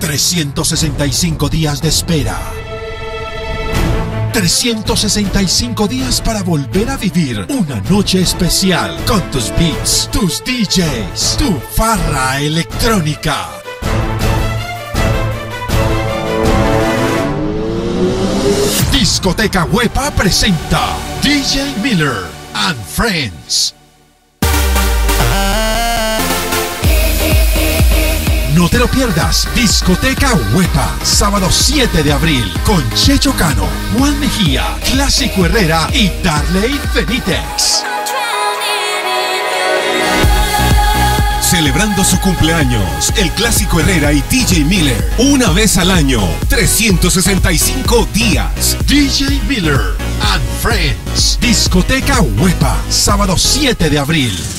365 días de espera. 365 días para volver a vivir una noche especial con tus beats, tus DJs, tu farra electrónica. Discoteca Huepa presenta DJ Miller and Friends. No te lo pierdas, Discoteca Huepa, sábado 7 de abril, con Checho Cano, Juan Mejía, Clásico Herrera y Darley Benítez. Celebrando su cumpleaños, el Clásico Herrera y DJ Miller, una vez al año, 365 días. DJ Miller and Friends, Discoteca Huepa, sábado 7 de abril.